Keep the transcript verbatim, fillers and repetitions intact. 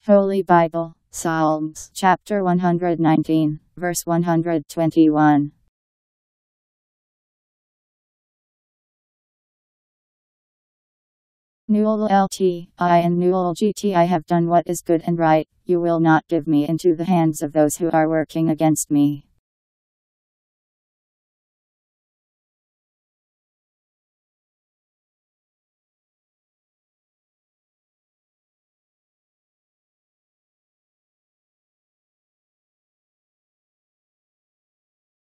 Holy Bible, Psalms, chapter one hundred nineteen, verse one hundred twenty-one. A I N and G T I have done what is good and right. You will not give me into the hands of those who are working against me.